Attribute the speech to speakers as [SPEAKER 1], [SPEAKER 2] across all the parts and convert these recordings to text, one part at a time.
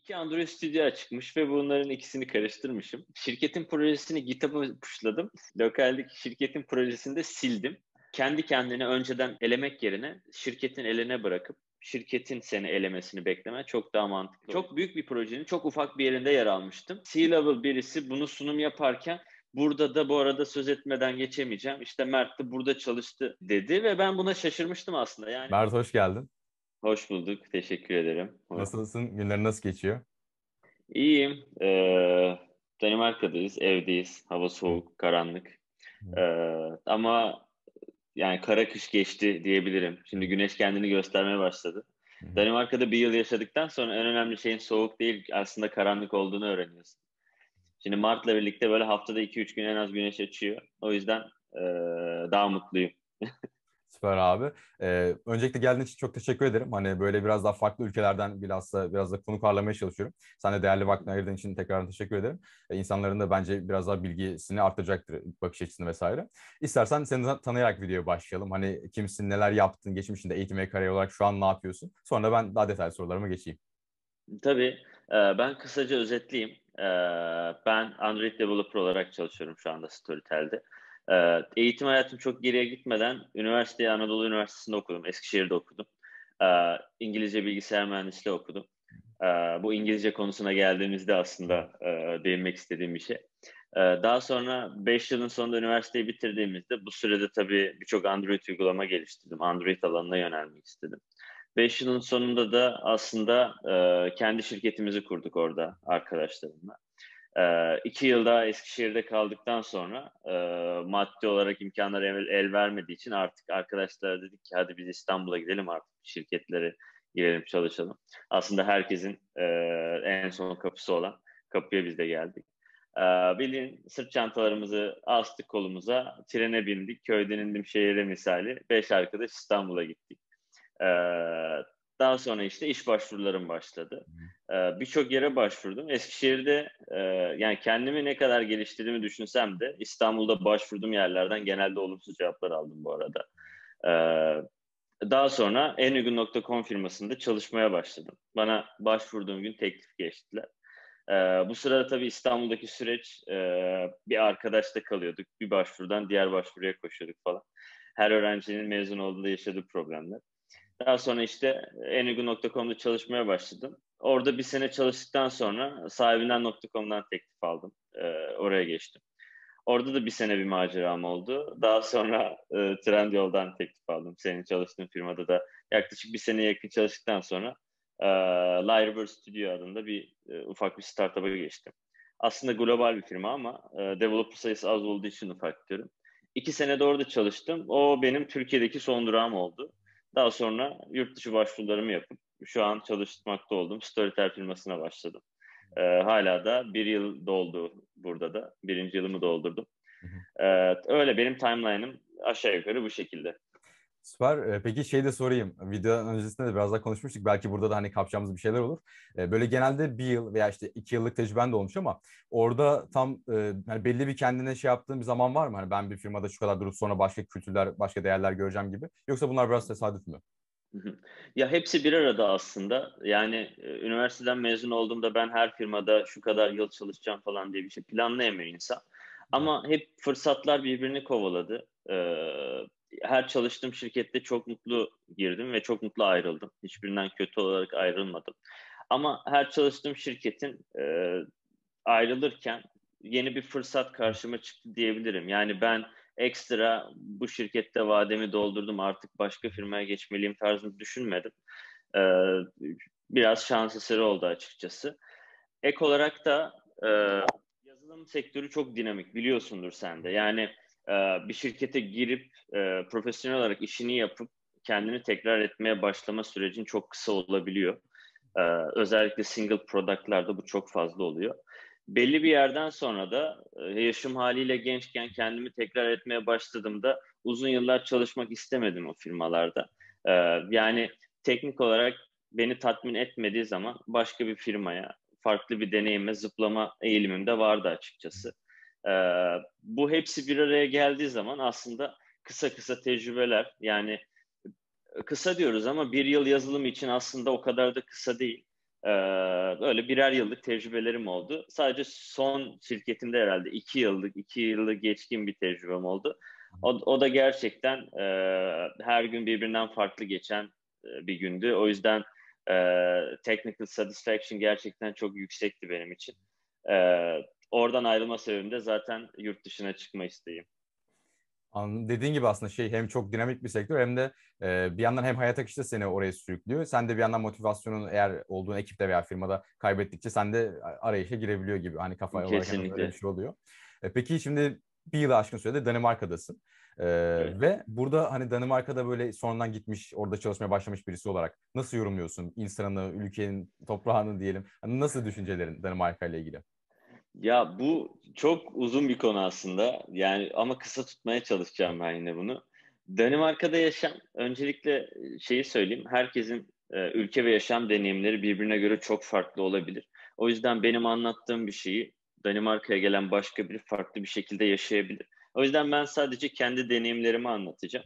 [SPEAKER 1] İki Android Studio açıkmış ve bunların ikisini karıştırmışım. Şirketin projesini GitHub'a pushladım. Lokaldeki şirketin projesini de sildim. Kendi kendine önceden elemek yerine şirketin eline bırakıp şirketin seni elemesini bekleme çok daha mantıklı. Çok büyük bir projenin çok ufak bir yerinde yer almıştım. C-level birisi bunu sunum yaparken burada da bu arada söz etmeden geçemeyeceğim. İşte Mert de burada çalıştı dedi ve ben buna şaşırmıştım aslında. Yani
[SPEAKER 2] Mert hoş geldin.
[SPEAKER 1] hoş bulduk. Teşekkür ederim.
[SPEAKER 2] Nasılsın? Günlerin nasıl geçiyor?
[SPEAKER 1] İyiyim. Danimarka'dayız, evdeyiz. Hava
[SPEAKER 2] Hı,
[SPEAKER 1] soğuk, karanlık.
[SPEAKER 2] hı,
[SPEAKER 1] Ama yani kara kış geçti diyebilirim.
[SPEAKER 2] hı,
[SPEAKER 1] Şimdi güneş kendini göstermeye başladı.
[SPEAKER 2] hı.
[SPEAKER 1] Danimarka'da bir yıl yaşadıktan sonra en önemli şeyin soğuk değil, aslında karanlık olduğunu öğreniyorsun. Şimdi Mart'la birlikte böyle haftada 2-3 gün en az güneş açıyor. O yüzden daha mutluyum.
[SPEAKER 2] Süper abi. Öncelikle geldiğin için çok teşekkür ederim. Hani böyle biraz daha farklı ülkelerden biraz da konuk ağırlamaya çalışıyorum. Sen de değerli vaktini ayırdığın için tekrardan teşekkür ederim. İnsanların da bence biraz daha bilgisini arttıracaktır, bakış açısını vesaire. İstersen seni tanıyarak videoya başlayalım. Hani kimsin, neler yaptın, geçmişinde eğitim ve kariyer olarak şu an ne yapıyorsun? Sonra ben daha detaylı sorularıma geçeyim.
[SPEAKER 1] Tabii. Ben kısaca özetleyeyim. Ben Android Developer olarak çalışıyorum şu anda Storytel'de. Eğitim hayatım çok geriye gitmeden üniversiteyi Anadolu Üniversitesi'nde okudum. Eskişehir'de okudum. İngilizce bilgisayar mühendisliği okudum. Bu İngilizce konusuna geldiğimizde aslında değinmek istediğim bir şey. Daha sonra 5 yılın sonunda üniversiteyi bitirdiğimizde bu sürede tabii birçok Android uygulama geliştirdim. Android alanına yönelmek istedim. 5 yılın sonunda da aslında kendi şirketimizi kurduk orada arkadaşlarımla. 2 yıl daha Eskişehir'de kaldıktan sonra maddi olarak imkanlar el vermediği için artık arkadaşlar dedik ki hadi biz İstanbul'a gidelim artık şirketlere girelim çalışalım. Aslında herkesin en son kapısı olan kapıya biz de geldik. Ee, Bildiğin sırt çantalarımızı astık kolumuza, trene bindik, köyden indim şehire misali. 5 arkadaş İstanbul'a gittik. Ee, Daha sonra işte iş başvurularım başladı. Birçok yere başvurdum. Eskişehir'de yani kendimi ne kadar geliştirdiğimi düşünsem de İstanbul'da başvurduğum yerlerden genelde olumsuz cevaplar aldım bu arada. Daha sonra enuygun.com firmasında çalışmaya başladım. Bana başvurduğum gün teklif geçtiler. Bu sırada tabii İstanbul'daki süreç bir arkadaşta kalıyorduk. Bir başvurudan diğer başvuruya koşuyorduk falan. Her öğrencinin mezun olduğunda yaşadığı problemler. Daha sonra işte enuygun.com'da çalışmaya başladım. Orada bir sene çalıştıktan sonra sahibinden.com'dan teklif aldım. Oraya geçtim. Orada da bir sene bir maceram oldu. Daha sonra Trendyol'dan teklif aldım. Senin çalıştığın firmada da yaklaşık bir seneye yakın çalıştıktan sonra Lyrebird Studio adında ufak bir startup'a geçtim. Aslında global bir firma ama developer sayısı az olduğu için ufak diyorum. 2 sene de orada çalıştım. O benim Türkiye'deki son durağım oldu. Daha sonra yurt dışı başvurularımı yapıp şu an çalışmakta olduğum Storytel firmasına başladım. Hala da bir yıl doldu burada da. Birinci yılımı doldurdum. Öyle benim timeline'ım aşağı yukarı bu şekilde.
[SPEAKER 2] Süper. Peki şey de sorayım. Video öncesinde de biraz daha konuşmuştuk. Belki burada da hani kapacağımız bir şeyler olur. Böyle genelde bir yıl veya işte 2 yıllık tecrüben de olmuş ama orada tam hani belli bir kendine şey yaptığın bir zaman var mı? Hani ben bir firmada şu kadar durup sonra başka kültürler, başka değerler göreceğim gibi. Yoksa bunlar biraz tesadüf mü?
[SPEAKER 1] Hı hı. Ya hepsi bir arada aslında. Yani üniversiteden mezun olduğumda ben her firmada şu kadar yıl çalışacağım falan diye bir şey planlayamıyor insan. Ama hep fırsatlar birbirini kovaladı. Her çalıştığım şirkette çok mutlu girdim ve çok mutlu ayrıldım. Hiçbirinden kötü olarak ayrılmadım. Ama her çalıştığım şirketin ayrılırken yeni bir fırsat karşıma çıktı diyebilirim. Yani ben ekstra bu şirkette vademi doldurdum artık başka firmaya geçmeliyim tarzını düşünmedim. Ee, Biraz şans eseri oldu açıkçası. Ek olarak da yazılım sektörü çok dinamik biliyorsundur sen de. Yani e, bir şirkete girip profesyonel olarak işini yapıp kendini tekrar etmeye başlama sürecin çok kısa olabiliyor. Ee, Özellikle single product'larda bu çok fazla oluyor. Belli bir yerden sonra da yaşım haliyle gençken kendimi tekrar etmeye başladığımda uzun yıllar çalışmak istemedim o firmalarda. Ee, Yani teknik olarak beni tatmin etmediği zaman başka bir firmaya, farklı bir deneyime zıplama eğilimim de vardı açıkçası. Ee, Bu hepsi bir araya geldiği zaman aslında kısa kısa tecrübeler yani kısa diyoruz ama bir yıl yazılım için aslında o kadar da kısa değil. Böyle birer yıllık tecrübelerim oldu. Sadece son şirketimde herhalde 2 yılı geçkin bir tecrübem oldu. O da gerçekten her gün birbirinden farklı geçen bir gündü. O yüzden technical satisfaction gerçekten çok yüksekti benim için. Oradan ayrılma sebebim de zaten yurt dışına çıkma isteğim.
[SPEAKER 2] Dediğin gibi aslında hem çok dinamik bir sektör hem de bir yandan hem hayat akışı da seni oraya sürüklüyor. Sen de bir yandan motivasyonun eğer olduğun ekipte veya firmada kaybettikçe sen de arayışa girebiliyor gibi. Hani kafa olarak en azından öyle bir
[SPEAKER 1] Kesinlikle.
[SPEAKER 2] şey oluyor. Peki şimdi bir yılı aşkın sürede Danimarka'dasın.
[SPEAKER 1] Evet.
[SPEAKER 2] Ve burada hani Danimarka'da böyle sonradan gitmiş, orada çalışmaya başlamış birisi olarak nasıl yorumluyorsun insanı, ülkenin, toprağını diyelim? Hani nasıl düşüncelerin Danimarka ile ilgili?
[SPEAKER 1] Ya bu çok uzun bir konu aslında. Yani ama kısa tutmaya çalışacağım ben yine bunu. Danimarka'da yaşam, öncelikle şeyi söyleyeyim. Herkesin ülke ve yaşam deneyimleri birbirine göre çok farklı olabilir. O yüzden benim anlattığım bir şeyi Danimarka'ya gelen başka biri farklı bir şekilde yaşayabilir. O yüzden ben sadece kendi deneyimlerimi anlatacağım.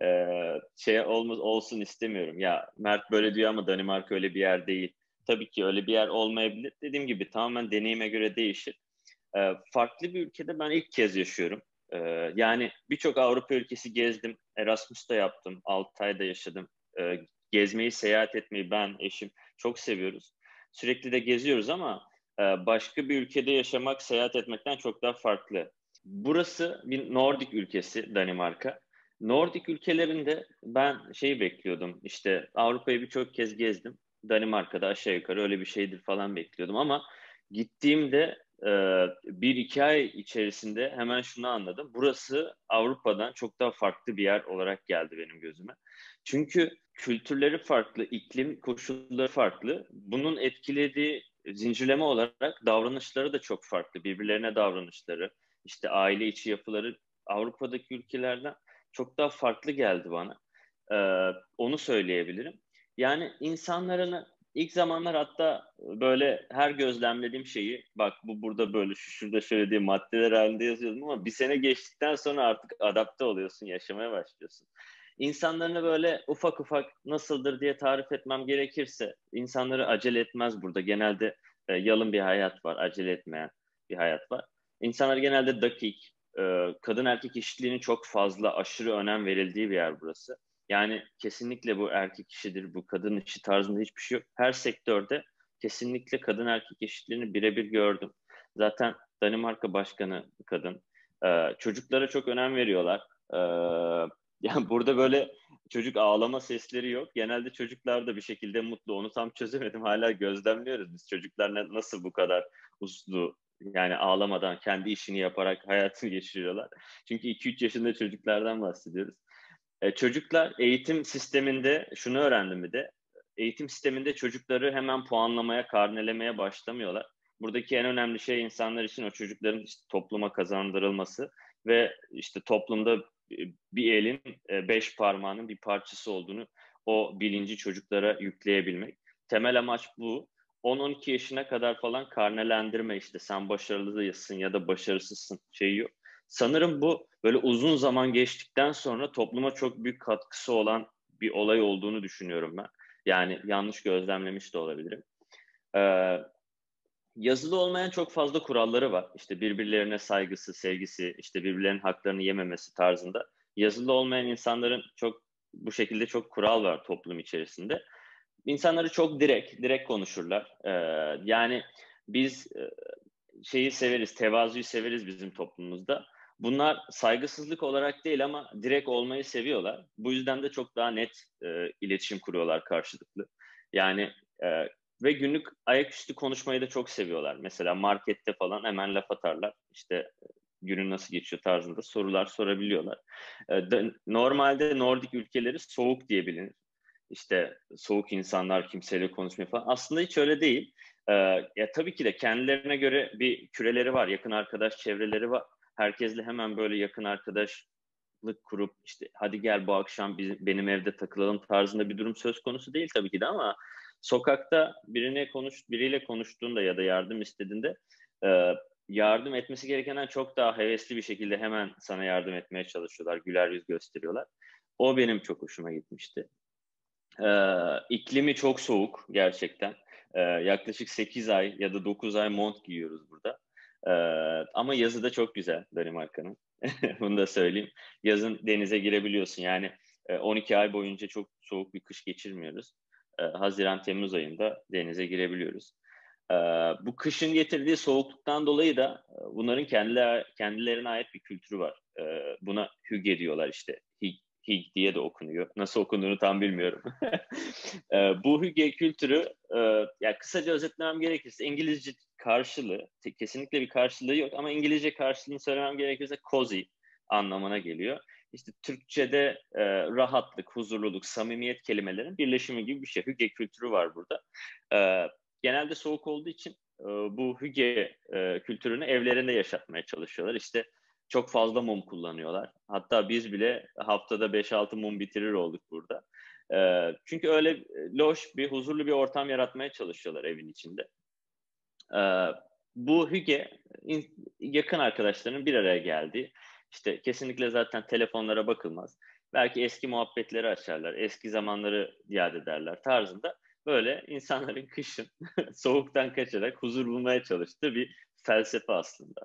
[SPEAKER 1] Olsun istemiyorum. Ya Mert böyle diyor ama Danimarka öyle bir yer değil. Tabii ki öyle bir yer olmayabilir. Dediğim gibi tamamen deneyime göre değişir. Farklı bir ülkede ben ilk kez yaşıyorum. Yani birçok Avrupa ülkesi gezdim. Erasmus'ta yaptım. 6 ayda yaşadım. Gezmeyi, seyahat etmeyi ben, eşim çok seviyoruz. Sürekli de geziyoruz ama başka bir ülkede yaşamak, seyahat etmekten çok daha farklı. Burası bir Nordik ülkesi, Danimarka. Nordik ülkelerinde ben şeyi bekliyordum. İşte Avrupa'yı birçok kez gezdim. Danimarka'da aşağı yukarı öyle bir şeydir falan bekliyordum ama gittiğimde 1-2 ay içerisinde hemen şunu anladım. Burası Avrupa'dan çok daha farklı bir yer olarak geldi benim gözüme. Çünkü kültürleri farklı, iklim koşulları farklı. Bunun etkilediği zincirleme olarak davranışları da çok farklı. Birbirlerine davranışları, işte aile içi yapıları Avrupa'daki ülkelerden çok daha farklı geldi bana. Onu söyleyebilirim. Yani insanların ilk zamanlar hatta böyle her gözlemlediğim şeyi bak bu burada böyle şu şurada şöyle diye maddeler halinde yazıyordum ama bir sene geçtikten sonra artık adapte oluyorsun, yaşamaya başlıyorsun. İnsanlarını böyle ufak ufak nasıldır diye tarif etmem gerekirse insanları acele etmez burada. Genelde yalın bir hayat var, acele etmeyen bir hayat var. İnsanlar genelde dakik, kadın erkek eşitliğinin çok fazla aşırı önem verildiği bir yer burası. Yani kesinlikle bu erkek işidir, bu kadın işi tarzında hiçbir şey yok. Her sektörde kesinlikle kadın erkek eşitliğini birebir gördüm. Zaten Danimarka Başkanı kadın. Çocuklara çok önem veriyorlar. Yani burada böyle çocuk ağlama sesleri yok. Genelde çocuklar da bir şekilde mutlu. Onu tam çözemedim. Hala gözlemliyoruz biz. Çocuklar nasıl bu kadar uslu, yani ağlamadan kendi işini yaparak hayatını geçiriyorlar. Çünkü 2-3 yaşında çocuklardan bahsediyoruz. Çocuklar eğitim sisteminde şunu öğrendim bir de. Eğitim sisteminde çocukları hemen puanlamaya, karnelemeye başlamıyorlar. Buradaki en önemli şey insanlar için o çocukların işte topluma kazandırılması ve işte toplumda bir elin 5 parmağının bir parçası olduğunu o bilinci çocuklara yükleyebilmek. Temel amaç bu. 10-12 yaşına kadar falan karnelendirme işte sen başarılısın ya da başarısızsın şeyi yok. Sanırım bu böyle uzun zaman geçtikten sonra topluma çok büyük katkısı olan bir olay olduğunu düşünüyorum ben. Yani yanlış gözlemlemiş de olabilirim. Ee, Yazılı olmayan çok fazla kuralları var. İşte birbirlerine saygısı, sevgisi, işte birbirlerinin haklarını yememesi tarzında. Yazılı olmayan insanların çok bu şekilde çok kural var toplum içerisinde. İnsanları çok direkt konuşurlar. Yani biz şeyi severiz, tevazuyu severiz bizim toplumumuzda. Bunlar saygısızlık olarak değil ama direkt olmayı seviyorlar. Bu yüzden de çok daha net iletişim kuruyorlar karşılıklı. Yani ve günlük ayaküstü konuşmayı da çok seviyorlar. Mesela markette falan hemen laf atarlar. İşte günün nasıl geçiyor tarzında sorular sorabiliyorlar. Normalde Nordik ülkeleri soğuk diye bilinir. İşte soğuk insanlar kimseyle konuşmuyor falan. Aslında hiç öyle değil. Ya tabii ki de kendilerine göre bir küreleri var, yakın arkadaş çevreleri var. Herkesle hemen böyle yakın arkadaşlık kurup işte hadi gel bu akşam benim evde takılalım tarzında bir durum söz konusu değil tabii ki de ama sokakta biriyle konuştuğunda ya da yardım istediğinde e, yardım etmesi gerekenden çok daha hevesli bir şekilde hemen sana yardım etmeye çalışıyorlar, güler yüz gösteriyorlar. O benim çok hoşuma gitmişti. İklimi çok soğuk gerçekten. Yaklaşık 8 ay ya da 9 ay mont giyiyoruz burada. Ama yazı da çok güzel Danimarka'nın. Bunu da söyleyeyim. Yazın denize girebiliyorsun. Yani 12 ay boyunca çok soğuk bir kış geçirmiyoruz. Haziran-Temmuz ayında denize girebiliyoruz. Bu kışın getirdiği soğukluktan dolayı da bunların kendilerine ait bir kültürü var. Buna hygge diyorlar işte. Hig diye de okunuyor. Nasıl okunduğunu tam bilmiyorum. Bu hygge kültürü, ya kısaca özetlemem gerekirse İngilizce karşılığı, kesinlikle bir karşılığı yok ama İngilizce karşılığını söylemem gerekirse cozy anlamına geliyor. İşte Türkçe'de rahatlık, huzurluluk, samimiyet kelimelerin birleşimi gibi bir şey. Hygge kültürü var burada. Genelde soğuk olduğu için bu hygge kültürünü evlerinde yaşatmaya çalışıyorlar. İşte çok fazla mum kullanıyorlar. Hatta biz bile haftada 5-6 mum bitirir olduk burada. Çünkü öyle loş bir, huzurlu bir ortam yaratmaya çalışıyorlar evin içinde. Bu hygge yakın arkadaşlarının bir araya geldiği, işte kesinlikle zaten telefonlara bakılmaz. Belki eski muhabbetleri açarlar, eski zamanları yad ederler tarzında. Böyle insanların kışın soğuktan kaçarak huzur bulmaya çalıştığı bir felsefe aslında.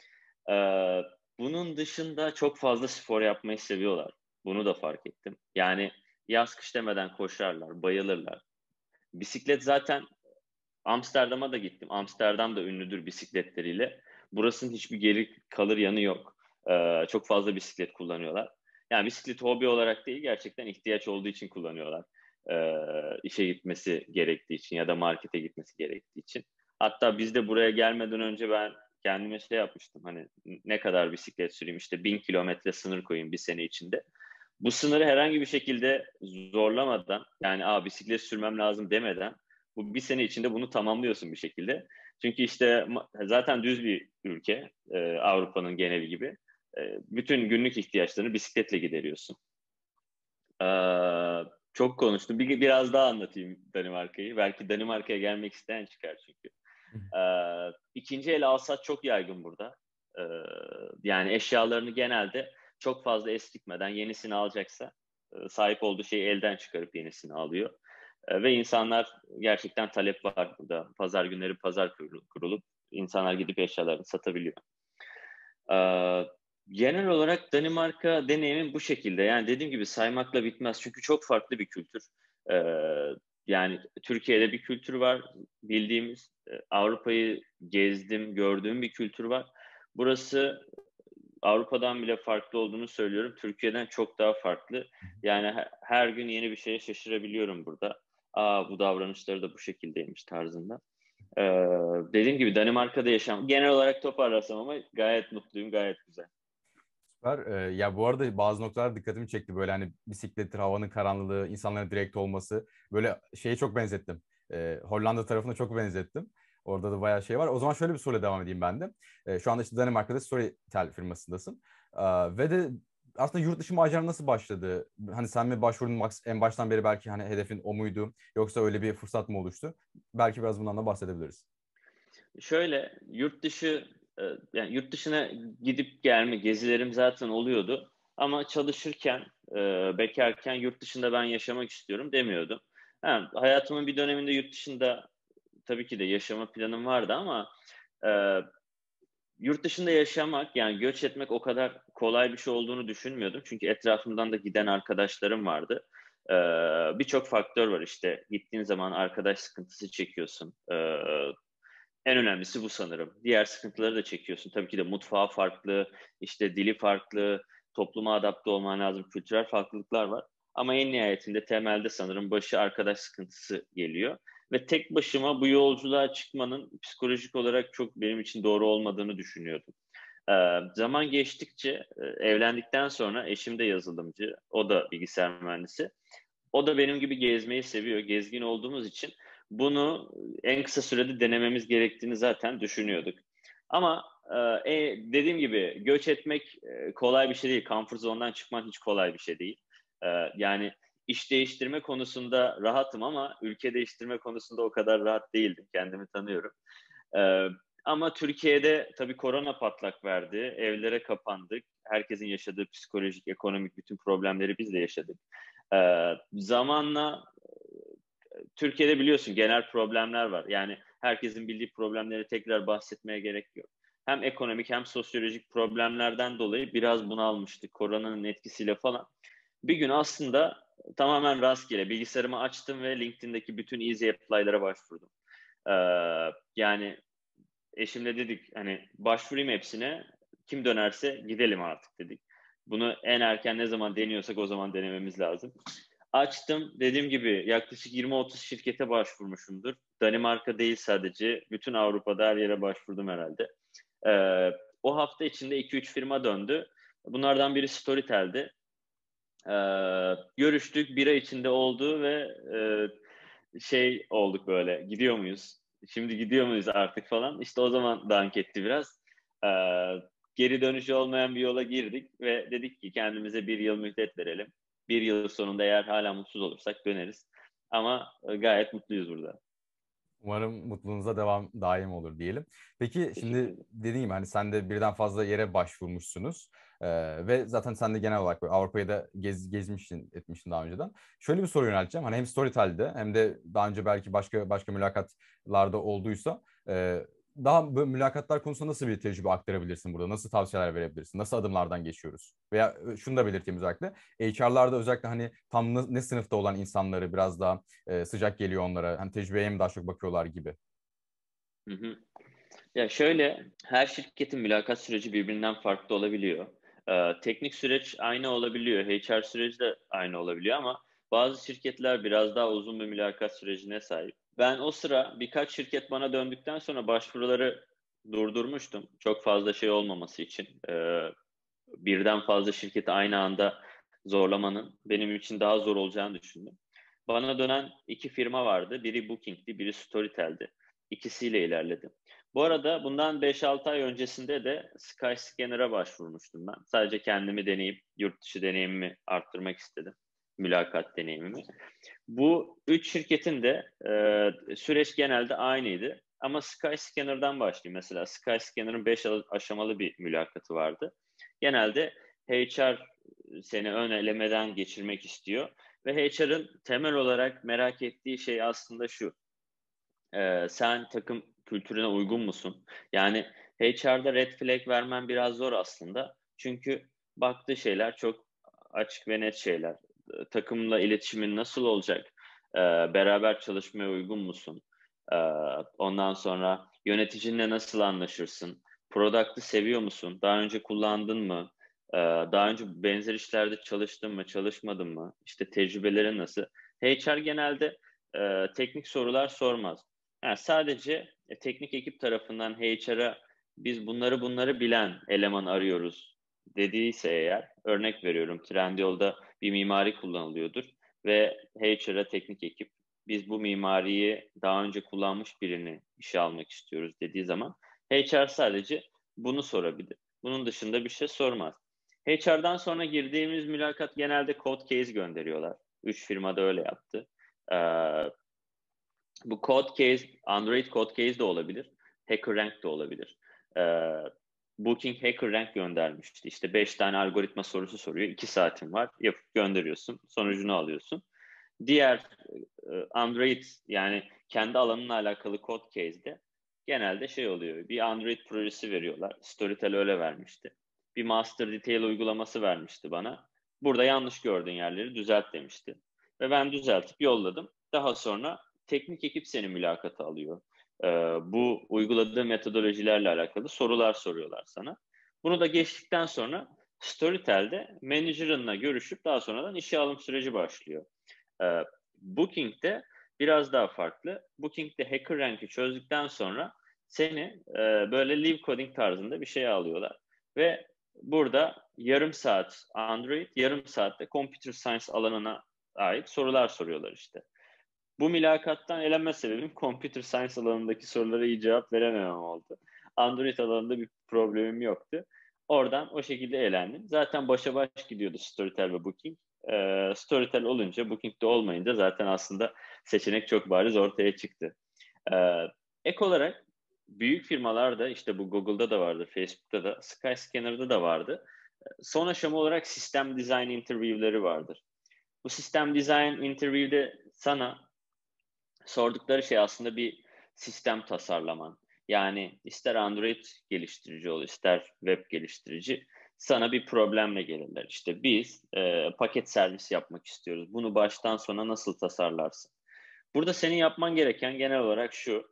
[SPEAKER 1] Bunun dışında çok fazla spor yapmayı seviyorlar. Bunu da fark ettim. Yani yaz kış demeden koşarlar, bayılırlar. Bisiklet zaten Amsterdam'a da gittim. Amsterdam da ünlüdür bisikletleriyle. Burasının hiçbir geri kalır yanı yok. Çok fazla bisiklet kullanıyorlar. Yani bisiklet hobi olarak değil, gerçekten ihtiyaç olduğu için kullanıyorlar. İşe gitmesi gerektiği için ya da markete gitmesi gerektiği için. Hatta biz de buraya gelmeden önce ben kendime şey yapmıştım. Hani ne kadar bisiklet süreyim, işte 1.000 kilometre sınır koyayım bir sene içinde. Bu sınırı herhangi bir şekilde zorlamadan, yani bisiklet sürmem lazım demeden, bu bir sene içinde bunu tamamlıyorsun bir şekilde. Çünkü işte zaten düz bir ülke, Avrupa'nın geneli gibi. Bütün günlük ihtiyaçlarını bisikletle gideriyorsun. Çok konuştum. Biraz daha anlatayım Danimarka'yı. Belki Danimarka'ya gelmek isteyen çıkar çünkü. İkinci el alsat çok yaygın burada. Yani eşyalarını genelde çok fazla eskitmeden yenisini alacaksa sahip olduğu şeyi elden çıkarıp yenisini alıyor. Ve insanlar, gerçekten talep var burada. Pazar günleri pazar kurulup insanlar gidip eşyalarını satabiliyor. Genel olarak Danimarka deneyimim bu şekilde. Yani dediğim gibi saymakla bitmez. Çünkü çok farklı bir kültür. Yani Türkiye'de bir kültür var bildiğimiz. Avrupa'yı gezdim, gördüğüm bir kültür var. Burası Avrupa'dan bile farklı olduğunu söylüyorum. Türkiye'den çok daha farklı. Yani her gün yeni bir şeye şaşırabiliyorum burada. Bu davranışları da bu şekildeymiş tarzında. Dediğim gibi Danimarka'da yaşam. Genel olarak toparlasam ama gayet mutluyum, gayet güzel.
[SPEAKER 2] Süper. Ya bu arada bazı noktalar dikkatimi çekti. Böyle hani bisiklettir, havanın karanlığı, insanların direkt olması. Böyle şeye çok benzettim. Hollanda tarafına çok benzettim. Orada da bayağı şey var. O zaman şöyle bir soruyla devam edeyim ben de. Şu anda işte Danimarka'da Storytel firmasındasın. Ve de aslında yurt dışı maceran nasıl başladı? Hani sen mi başvurdun en baştan beri, belki hani hedefin o muydu? Yoksa öyle bir fırsat mı oluştu? Belki biraz bundan da bahsedebiliriz.
[SPEAKER 1] Şöyle, yani yurt dışına gidip gelme gezilerim zaten oluyordu. Ama çalışırken, bekarken yurt dışında ben yaşamak istiyorum demiyordum. Hayatımın bir döneminde yurt dışında tabii ki de yaşama planım vardı ama e, yurt dışında yaşamak, yani göç etmek o kadar kolay bir şey olduğunu düşünmüyordum. Çünkü etrafımdan da giden arkadaşlarım vardı. Birçok faktör var işte. Gittiğin zaman arkadaş sıkıntısı çekiyorsun. En önemlisi bu sanırım. Diğer sıkıntıları da çekiyorsun. Tabii ki de mutfağı farklı, işte dili farklı, topluma adapte olman lazım, kültürel farklılıklar var. Ama en nihayetinde temelde sanırım başı arkadaş sıkıntısı geliyor. Ve tek başıma bu yolculuğa çıkmanın psikolojik olarak çok benim için doğru olmadığını düşünüyordum. Zaman geçtikçe, evlendikten sonra eşim de yazılımcı, o da bilgisayar mühendisi. O da benim gibi gezmeyi seviyor. Gezgin olduğumuz için bunu en kısa sürede denememiz gerektiğini zaten düşünüyorduk. Ama dediğim gibi göç etmek kolay bir şey değil. Comfort zone'dan çıkman hiç kolay bir şey değil. Yani iş değiştirme konusunda rahatım ama ülke değiştirme konusunda o kadar rahat değildim. Kendimi tanıyorum. E, Ama Türkiye'de tabii korona patlak verdi. Evlere kapandık. Herkesin yaşadığı psikolojik, ekonomik bütün problemleri biz de yaşadık. Zamanla Türkiye'de biliyorsun genel problemler var. Yani herkesin bildiği problemleri tekrar bahsetmeye gerek yok. Hem ekonomik hem sosyolojik problemlerden dolayı biraz bunalmıştık koronanın etkisiyle falan. Bir gün aslında tamamen rastgele bilgisayarımı açtım ve LinkedIn'deki bütün easy apply'lara başvurdum. Yani eşimle dedik hani başvurayım hepsine, kim dönerse gidelim artık dedik. Bunu en erken ne zaman deniyorsak o zaman denememiz lazım. Açtım, dediğim gibi yaklaşık 20-30 şirkete başvurmuşumdur. Danimarka değil sadece, bütün Avrupa'da her yere başvurdum herhalde. O hafta içinde 2-3 firma döndü. Bunlardan biri Storytel'di. Görüştük, bir ay içinde oldu ve şey olduk böyle, gidiyor muyuz? Şimdi gidiyor muyuz artık falan. İşte o zaman dank etti biraz. Ee, Geri dönüşü olmayan bir yola girdik ve dedik ki kendimize bir yıl müddet verelim. Bir yıl sonunda eğer hala mutsuz olursak döneriz. Ama gayet mutluyuz burada.
[SPEAKER 2] Umarım mutluluğunuza devam daim olur diyelim. Peki
[SPEAKER 1] Teşekkür
[SPEAKER 2] şimdi
[SPEAKER 1] ederim.
[SPEAKER 2] dediğim gibi hani sen de birden fazla yere başvurmuşsunuz. Ve zaten sen de genel olarak böyle Avrupa'yı da gezmişsin, etmişsin daha önceden. Şöyle bir soru yönelteceğim. Hani hem Storytel'de hem de daha önce belki başka mülakatlarda olduysa daha böyle mülakatlar konusunda nasıl bir tecrübe aktarabilirsin burada? Nasıl tavsiyeler verebilirsin? Nasıl adımlardan geçiyoruz? Veya şunu da belirteyim özellikle. HR'larda özellikle hani tam ne sınıfta olan insanları biraz daha sıcak geliyor onlara. Hani tecrübeye mi daha çok bakıyorlar gibi.
[SPEAKER 1] Hı hı. Ya şöyle, her şirketin mülakat süreci birbirinden farklı olabiliyor. Teknik süreç aynı olabiliyor, HR süreci de aynı olabiliyor ama bazı şirketler biraz daha uzun bir mülakat sürecine sahip. Ben o sıra birkaç şirket bana döndükten sonra başvuruları durdurmuştum. Çok fazla şey olmaması için. Birden fazla şirketi aynı anda zorlamanın benim için daha zor olacağını düşündüm. Bana dönen iki firma vardı. Biri Booking'di, biri Storytel'di. İkisiyle ilerledim. Bu arada bundan 5-6 ay öncesinde de Skyscanner'a başvurmuştum ben. Sadece kendimi deneyip yurt dışı deneyimimi arttırmak istedim. Mülakat deneyimimi. Bu üç şirketin de süreç genelde aynıydı. Ama Skyscanner'dan başlayayım. Mesela Skyscanner'ın 5 aşamalı bir mülakatı vardı. Genelde HR seni ön elemeden geçirmek istiyor. Ve HR'ın temel olarak merak ettiği şey aslında şu. Sen takım kültürüne uygun musun? Yani HR'da red flag vermen biraz zor aslında. Çünkü baktığı şeyler çok açık ve net şeyler. Takımla iletişimin nasıl olacak? Beraber çalışmaya uygun musun? Ee, Ondan sonra yöneticinle nasıl anlaşırsın? Product'ı seviyor musun? Daha önce kullandın mı? Daha önce benzer işlerde çalıştın mı, çalışmadın mı? İşte tecrübelerin nasıl? HR genelde teknik sorular sormaz. Yani sadece teknik ekip tarafından HR'a biz bunları bilen eleman arıyoruz dediyse eğer, örnek veriyorum, Trendyol'da bir mimari kullanılıyordur ve HR'a teknik ekip biz bu mimariyi daha önce kullanmış birini işe almak istiyoruz dediği zaman HR sadece bunu sorabilir. Bunun dışında bir şey sormaz. HR'dan sonra girdiğimiz mülakat genelde code case gönderiyorlar. Üç firma da öyle yaptı. Ee, Bu code case, Android code case de olabilir. HackerRank de olabilir. Ee, Booking HackerRank göndermişti. İşte 5 tane algoritma sorusu soruyor. 2 saatin var. Yapıp gönderiyorsun. Sonucunu alıyorsun. Diğer Android, yani kendi alanınla alakalı code case'de genelde şey oluyor. Bir Android projesi veriyorlar. Storytel öyle vermişti. Bir master detail uygulaması vermişti bana. Burada yanlış gördüğün yerleri düzelt demişti. Ve ben düzeltip yolladım. Daha sonra teknik ekip seni mülakata alıyor. Bu uyguladığı metodolojilerle alakalı sorular soruyorlar sana. Bunu da geçtikten sonra Storytel'de manager'ınla görüşüp daha sonradan işe alım süreci başlıyor. Booking'de biraz daha farklı. Booking'de HackerRank'i çözdükten sonra seni böyle live coding tarzında bir şeye alıyorlar. Ve burada yarım saat Android, yarım saatte Computer Science alanına ait sorular soruyorlar işte. Bu mülakattan elenme sebebim Computer Science alanındaki sorulara iyi cevap verememem oldu. Android alanında bir problemim yoktu. Oradan o şekilde elendim. Zaten başa baş gidiyordu Storytel ve Booking. Storytel olunca, Booking'de olmayınca zaten aslında seçenek çok bariz ortaya çıktı. Ee, Ek olarak büyük firmalarda, işte bu Google'da da vardı, Facebook'ta da, Skyscanner'da da vardı. Son aşama olarak sistem design interview'leri vardır. Bu sistem design interview'de sana Sordukları şey aslında bir sistem tasarlaman. Yani ister Android geliştirici ol, ister web geliştirici, sana bir problemle gelirler. İşte biz paket servis yapmak istiyoruz. Bunu baştan sona nasıl tasarlarsın? Burada senin yapman gereken genel olarak şu: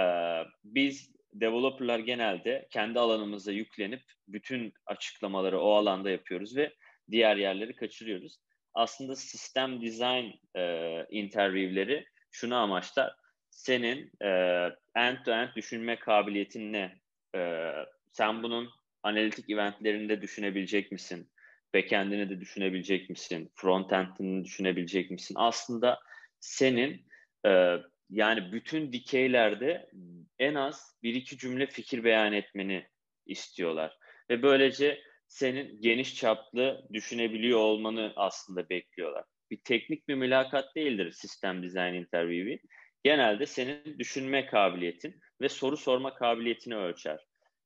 [SPEAKER 1] biz developerlar genelde kendi alanımıza yüklenip bütün açıklamaları o alanda yapıyoruz ve diğer yerleri kaçırıyoruz. Aslında sistem design interview'leri şunu amaçlar: senin end-to-end düşünme kabiliyetin ne? Sen bunun analitik eventlerinde düşünebilecek misin? Backend'ini de düşünebilecek misin? Frontend'ini düşünebilecek misin? Aslında senin yani bütün dikeylerde en az bir iki cümle fikir beyan etmeni istiyorlar. Ve böylece senin geniş çaplı düşünebiliyor olmanı aslında bekliyorlar. Bir teknik bir mülakat değildir sistem design interview'i. Genelde senin düşünme kabiliyetin ve soru sorma kabiliyetini ölçer.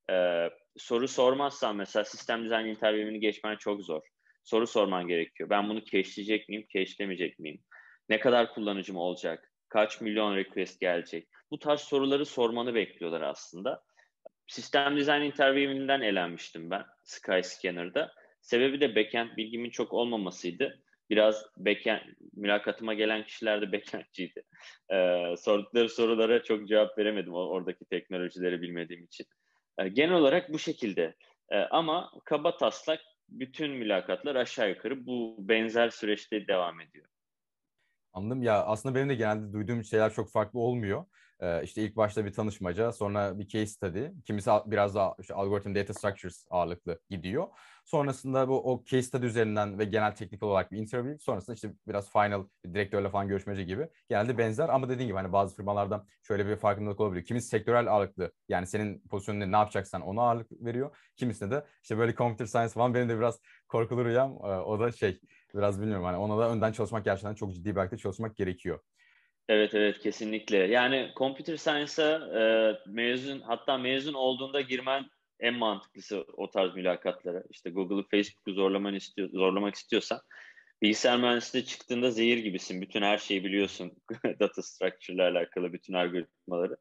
[SPEAKER 1] Soru sormazsan mesela sistem design interview'ini geçmen çok zor. Soru sorman gerekiyor. Ben bunu cache'leyecek miyim, cache'lemeyecek miyim? Ne kadar kullanıcım olacak? Kaç milyon request gelecek? Bu tarz soruları sormanı bekliyorlar aslında. Sistem design interview'inden elenmiştim ben Skyscanner'da. Sebebi de backend bilgimin çok olmamasıydı. Biraz backend, mülakatıma gelen kişiler de backendciydi. Sordukları sorulara çok cevap veremedim oradaki teknolojileri bilmediğim için. Genel olarak bu şekilde. Ama kaba taslak bütün mülakatlar aşağı yukarı bu benzer süreçte devam ediyor.
[SPEAKER 2] Anladım. Ya aslında benim de genelde duyduğum şeyler çok farklı olmuyor. İşte ilk başta bir tanışmaca, sonra bir case study. Kimisi biraz daha işte algorithm data structures ağırlıklı gidiyor. Sonrasında o case study üzerinden ve genel teknik olarak bir interview. Sonrasında işte biraz final direktörle falan görüşmece gibi. Genelde benzer ama dediğin gibi hani bazı firmalarda şöyle bir farkındalık olabiliyor. Kimisi sektörel ağırlıklı, yani senin pozisyonunda ne yapacaksan ona ağırlık veriyor. Kimisine de işte böyle computer science falan, benim de biraz korkulu rüyam. O da şey, biraz bilmiyorum, hani ona da önden çalışmak, gerçekten çok ciddi bir belki çalışmak gerekiyor.
[SPEAKER 1] Evet, evet, kesinlikle. Yani computer science'a mezun, hatta mezun olduğunda girmen en mantıklısı o tarz mülakatlara. İşte Google'ı, Facebook'u zorlamak istiyorsan bilgisayar mühendisliği çıktığında zehir gibisin. Bütün her şeyi biliyorsun. Data structure ile alakalı bütün algoritmaları.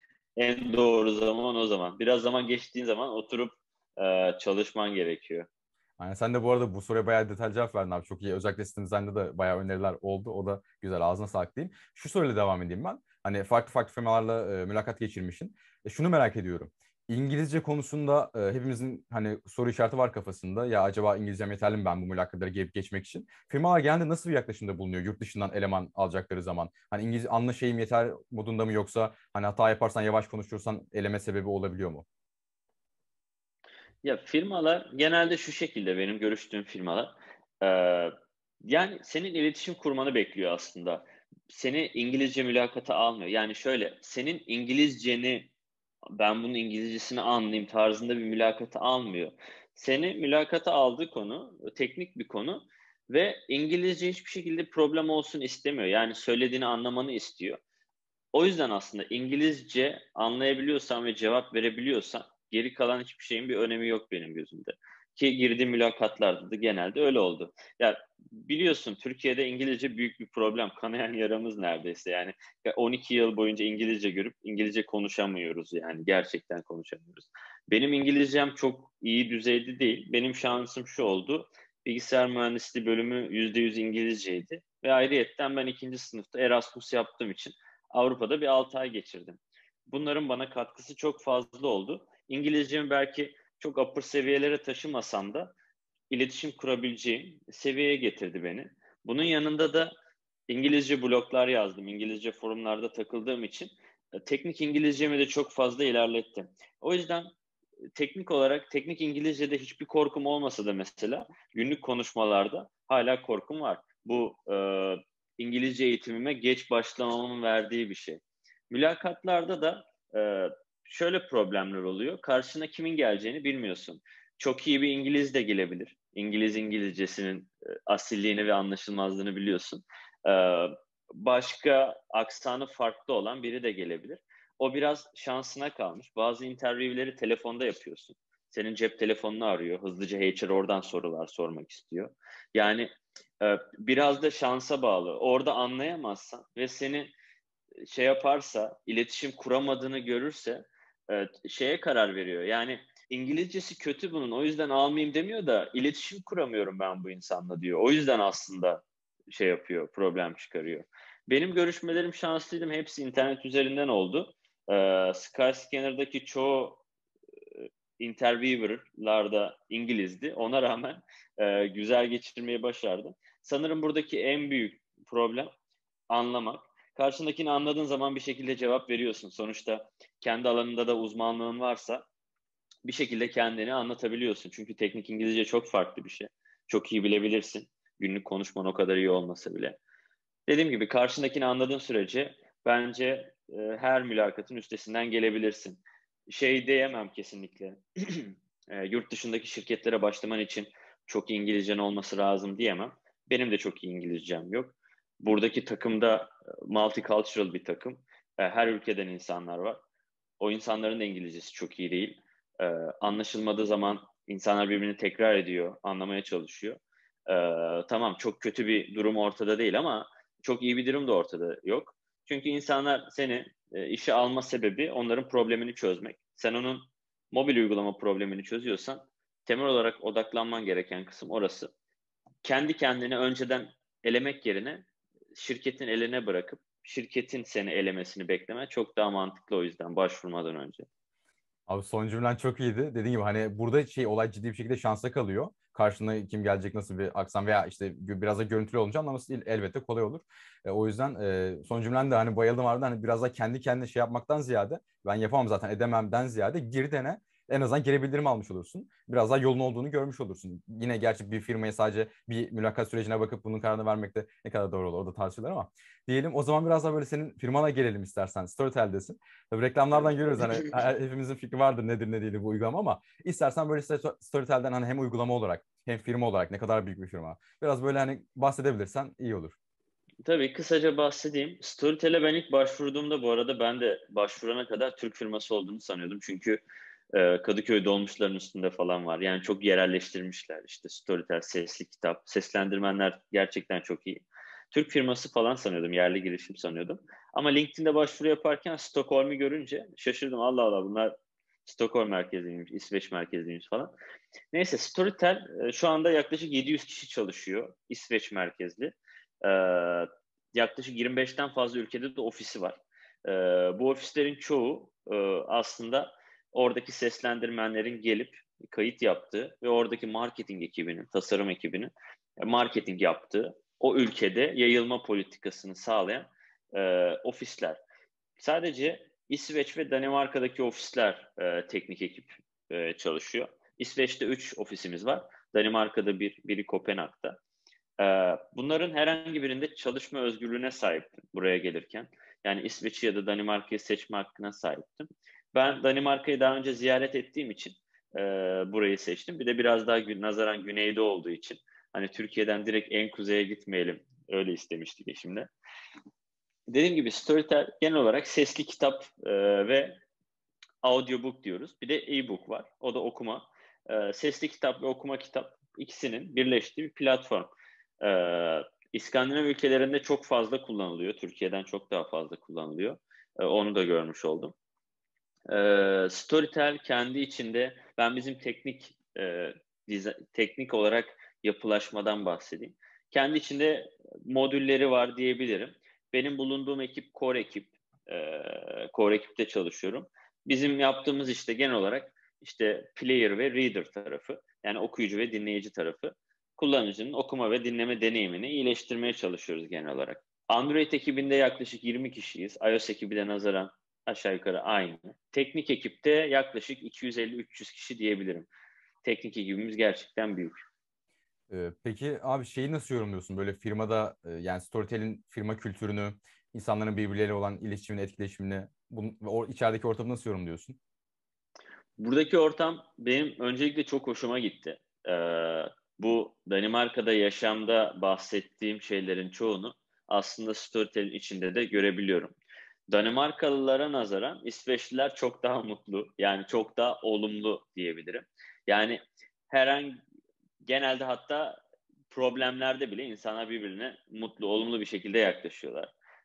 [SPEAKER 1] En doğru zaman o zaman. Biraz zaman geçtiğin zaman oturup çalışman gerekiyor.
[SPEAKER 2] Yani sen de bu arada bu soruya bayağı detaylı cevap verdin abi. Çok iyi. Özellikle System Design'da da bayağı öneriler oldu. O da güzel. Ağzına sağlık diyeyim. Şu soruyla devam edeyim ben. Hani farklı farklı firmalarla mülakat geçirmişsin. Şunu merak ediyorum. İngilizce konusunda hepimizin hani soru işareti var kafasında. Ya acaba İngilizcem yeterli mi ben bu mülakatları gelip geçmek için? Firmalar genelde nasıl bir yaklaşımda bulunuyor yurt dışından eleman alacakları zaman? Hani İngilizce anla şeyim yeter modunda mı, yoksa hani hata yaparsan, yavaş konuşursan eleme sebebi olabiliyor mu?
[SPEAKER 1] Ya firmalar genelde şu şekilde, benim görüştüğüm firmalar e, yani senin iletişim kurmanı bekliyor aslında. Seni İngilizce mülakata almıyor. Yani şöyle, senin İngilizceni, ben bunun İngilizcesini anlayayım tarzında bir mülakata almıyor. Seni mülakata aldığı konu teknik bir konu ve İngilizce hiçbir şekilde problem olsun istemiyor. Yani söylediğini anlamanı istiyor. O yüzden aslında İngilizce anlayabiliyorsan ve cevap verebiliyorsan geri kalan hiçbir şeyin bir önemi yok benim gözümde. Ki girdiğim mülakatlarda da genelde öyle oldu. Ya biliyorsun, Türkiye'de İngilizce büyük bir problem. Kanayan yaramız neredeyse yani. Ya 12 yıl boyunca İngilizce görüp İngilizce konuşamıyoruz, yani gerçekten konuşamıyoruz. Benim İngilizcem çok iyi düzeyde değil. Benim şansım şu oldu: bilgisayar mühendisliği bölümü %100 İngilizceydi. Ve ayrıyetten ben ikinci sınıfta Erasmus yaptığım için Avrupa'da bir 6 ay geçirdim. Bunların bana katkısı çok fazla oldu. İngilizcemi belki çok upper seviyelere taşımasam da iletişim kurabileceğim seviyeye getirdi beni. Bunun yanında da İngilizce bloglar yazdım. İngilizce forumlarda takıldığım için teknik İngilizcemi de çok fazla ilerlettim. O yüzden teknik olarak, teknik İngilizce'de hiçbir korkum olmasa da mesela günlük konuşmalarda hala korkum var. Bu İngilizce eğitimime geç başlamamın verdiği bir şey. Mülakatlarda da e, şöyle problemler oluyor: karşına kimin geleceğini bilmiyorsun. Çok iyi bir İngiliz de gelebilir. İngilizcesinin asilliğini ve anlaşılmazlığını biliyorsun. E, Başka aksanı farklı olan biri de gelebilir. O biraz şansına kalmış. Bazı interview'leri telefonda yapıyorsun. Senin cep telefonunu arıyor. Hızlıca HR oradan sorular sormak istiyor. Yani biraz da şansa bağlı. Orada anlayamazsan ve seni şey yaparsa, iletişim kuramadığını görürse şeye karar veriyor. Yani İngilizcesi kötü bunun, o yüzden almayayım demiyor da iletişim kuramıyorum ben bu insanla diyor. O yüzden aslında şey yapıyor, problem çıkarıyor. Benim görüşmelerim şanslıydım. Hepsi internet üzerinden oldu. Skyscanner'daki çoğu interviewer'lar da İngilizdi. Ona rağmen güzel geçirmeyi başardım. Sanırım buradaki en büyük problem anlamak. Karşındakini anladığın zaman bir şekilde cevap veriyorsun. Sonuçta kendi alanında da uzmanlığın varsa bir şekilde kendini anlatabiliyorsun. Çünkü teknik İngilizce çok farklı bir şey. Çok iyi bilebilirsin. Günlük konuşman o kadar iyi olmasa bile. Dediğim gibi karşındakini anladığın sürece bence her mülakatın üstesinden gelebilirsin. Şey diyemem kesinlikle. Yurt dışındaki şirketlere başlaman için çok iyi İngilizcen olması lazım diyemem. Benim de çok iyi İngilizcem yok. Buradaki takımda multicultural bir takım. Her ülkeden insanlar var. O insanların da İngilizcesi çok iyi değil. E, Anlaşılmadığı zaman insanlar birbirini tekrar ediyor, anlamaya çalışıyor. Tamam, çok kötü bir durum ortada değil ama çok iyi bir durum da ortada yok. Çünkü insanlar seni işe alma sebebi onların problemini çözmek. Sen onun mobil uygulama problemini çözüyorsan temel olarak odaklanman gereken kısım orası. Kendi kendini önceden elemek yerine şirketin eline bırakıp şirketin seni elemesini bekleme çok daha mantıklı, o yüzden başvurmadan önce.
[SPEAKER 2] Abi son cümlen çok iyiydi. Dediğim gibi hani burada olay ciddi bir şekilde şansa kalıyor. Karşına kim gelecek, nasıl bir aksan veya işte biraz da görüntülü olunca anlaması elbette kolay olur. O yüzden son cümlen de hani bayıldım vardı. Hani biraz da kendi kendine şey yapmaktan ziyade ben yapamam zaten edememden ziyade gir dene. En azından geri bildirim almış olursun. Biraz daha yolun olduğunu görmüş olursun. Yine gerçi bir firmaya sadece bir mülakat sürecine bakıp bunun kararını vermek de ne kadar doğru olur orada tartışılır ama diyelim o zaman biraz daha böyle senin firmana gelelim istersen. Storytel'desin. Tabii reklamlardan
[SPEAKER 1] Evet.
[SPEAKER 2] görüyoruz hani hepimizin fikri vardır nedir ne değil bu uygulama ama istersen böyle Storytel'den hani hem uygulama olarak hem firma olarak ne kadar büyük bir firma. Biraz böyle hani bahsedebilirsen iyi olur.
[SPEAKER 1] Tabii kısaca bahsedeyim. Storytel'e ben ilk başvurduğumda, bu arada ben de başvurana kadar Türk firması olduğunu sanıyordum. Çünkü Kadıköy dolmuşların üstünde falan var. Yani çok yerelleştirmişler. İşte Storytel, sesli kitap, seslendirmenler gerçekten çok iyi. Türk firması falan sanıyordum, yerli girişim sanıyordum. Ama LinkedIn'de başvuru yaparken Stockholm'u görünce şaşırdım. Allah Allah, bunlar Stockholm merkezliymiş, İsveç merkezliymiş falan. Neyse, Storytel şu anda yaklaşık 700 kişi çalışıyor. İsveç merkezli. E, Yaklaşık 25'ten fazla ülkede de ofisi var. Bu ofislerin çoğu aslında oradaki seslendirmenlerin gelip kayıt yaptığı ve oradaki marketing ekibinin, tasarım ekibinin marketing yaptığı, o ülkede yayılma politikasını sağlayan ofisler. Sadece İsveç ve Danimarka'daki ofisler teknik ekip çalışıyor. İsveç'te 3 ofisimiz var. Danimarka'da biri Kopenhag'da. Bunların herhangi birinde çalışma özgürlüğüne sahiptim buraya gelirken. Yani İsveç'i ya da Danimarka'yı seçme hakkına sahiptim. Ben Danimarka'yı daha önce ziyaret ettiğim için burayı seçtim. Bir de biraz daha nazaran güneyde olduğu için. Hani Türkiye'den direkt en kuzeye gitmeyelim. Öyle istemiştik eşimle. Dediğim gibi Storytel genel olarak sesli kitap ve audiobook diyoruz. Bir de e-book var. O da okuma. Sesli kitap ve okuma kitap ikisinin birleştiği bir platform. İskandinav ülkelerinde çok fazla kullanılıyor. Türkiye'den çok daha fazla kullanılıyor. Onu da görmüş oldum. Storytel kendi içinde, ben bizim teknik olarak yapılaşmadan bahsedeyim. Kendi içinde modülleri var diyebilirim. Benim bulunduğum ekip core ekip. Core ekipte çalışıyorum. Bizim yaptığımız işte genel olarak işte player ve reader tarafı, yani okuyucu ve dinleyici tarafı, kullanıcının okuma ve dinleme deneyimini iyileştirmeye çalışıyoruz genel olarak. Android ekibinde yaklaşık 20 kişiyiz. iOS ekibi de nazaran aşağı yukarı aynı. Teknik ekipte yaklaşık 250-300 kişi diyebilirim. Teknik ekibimiz gerçekten büyük.
[SPEAKER 2] Peki abi şeyi nasıl yorumluyorsun böyle firmada yani Storytel'in firma kültürünü, insanların birbirleriyle olan iletişimini, etkileşimini, ve o içerideki ortamı nasıl yorumluyorsun?
[SPEAKER 1] Buradaki ortam benim öncelikle çok hoşuma gitti. Bu Danimarka'da yaşamda bahsettiğim şeylerin çoğunu aslında Storytel'in içinde de görebiliyorum. Danimarkalılara nazaran İsveçliler çok daha mutlu, yani çok daha olumlu diyebilirim. Yani herhangi genelde hatta problemlerde bile insanlar birbirine mutlu, olumlu bir şekilde yaklaşıyorlar.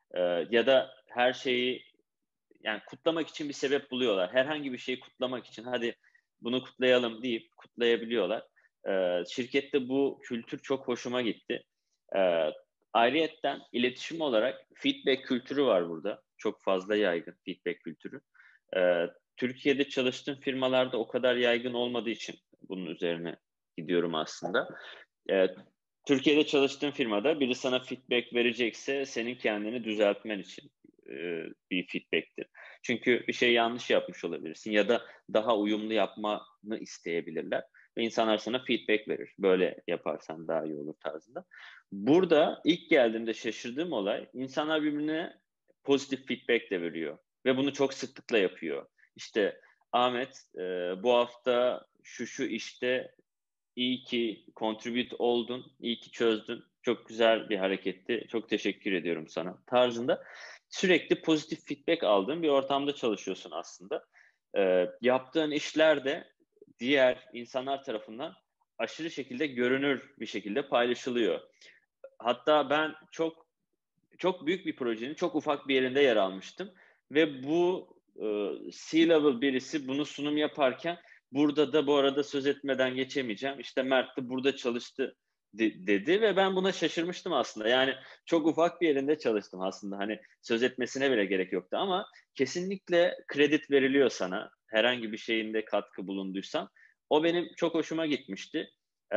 [SPEAKER 1] Ya da her şeyi yani kutlamak için bir sebep buluyorlar. Herhangi bir şeyi kutlamak için hadi bunu kutlayalım deyip kutlayabiliyorlar. Şirkette bu kültür çok hoşuma gitti. Ayrıyetten iletişim olarak feedback kültürü var burada. Çok fazla yaygın feedback kültürü. Türkiye'de çalıştığım firmalarda o kadar yaygın olmadığı için bunun üzerine gidiyorum aslında. Ee, Türkiye'de çalıştığım firmada biri sana feedback verecekse senin kendini düzeltmen için bir feedback'tir. Çünkü bir şey yanlış yapmış olabilirsin ya da daha uyumlu yapmanı isteyebilirler ve insanlar sana feedback verir. Böyle yaparsan daha iyi olur tarzında. Burada ilk geldiğimde şaşırdığım olay insanlar birbirine pozitif feedback de veriyor ve bunu çok sıklıkla yapıyor. İşte Ahmet bu hafta şu işte iyi ki contribute oldun, iyi ki çözdün. Çok güzel bir hareketti. Çok teşekkür ediyorum sana tarzında sürekli pozitif feedback aldığın bir ortamda çalışıyorsun aslında. Yaptığın işler de diğer insanlar tarafından aşırı şekilde görünür bir şekilde paylaşılıyor. Hatta ben çok büyük bir projenin çok ufak bir yerinde yer almıştım ve bu C-level birisi bunu sunum yaparken burada da bu arada söz etmeden geçemeyeceğim. İşte Mert de burada çalıştı dedi ve ben buna şaşırmıştım aslında. Yani çok ufak bir yerinde çalıştım aslında. Hani söz etmesine bile gerek yoktu ama kesinlikle kredi veriliyor sana. Herhangi bir şeyinde katkı bulunduysan. O benim çok hoşuma gitmişti.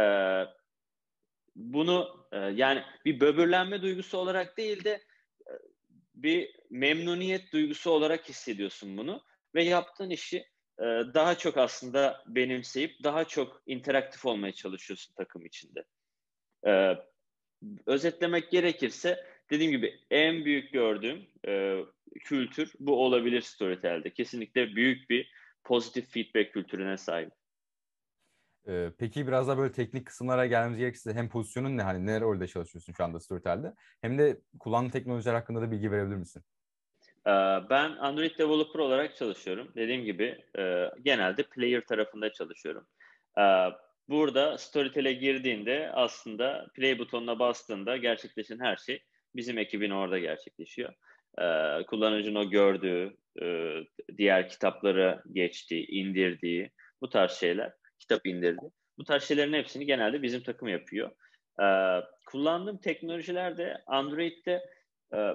[SPEAKER 1] Bunu yani bir böbürlenme duygusu olarak değil de bir memnuniyet duygusu olarak hissediyorsun bunu ve yaptığın işi daha çok aslında benimseyip daha çok interaktif olmaya çalışıyorsun takım içinde. E, Özetlemek gerekirse dediğim gibi en büyük gördüğüm kültür bu olabilir Storytel'de. Kesinlikle büyük bir pozitif feedback kültürüne sahip.
[SPEAKER 2] Peki biraz daha böyle teknik kısımlara gelmemiz gerekirse hem pozisyonun ne, hani ne rolde çalışıyorsun şu anda Storytel'de, hem de kullandığın teknolojiler hakkında da bilgi verebilir misin?
[SPEAKER 1] Ben Android developer olarak çalışıyorum. Dediğim gibi genelde player tarafında çalışıyorum. Burada Storytel'e girdiğinde aslında play butonuna bastığında gerçekleşen her şey bizim ekibin orada gerçekleşiyor. Kullanıcının o gördüğü, diğer kitapları geçtiği, indirdiği bu tarz şeyler, kitap indirdi. Bu tarz şeylerin hepsini genelde bizim takım yapıyor. Kullandığım teknolojiler de Android'de e,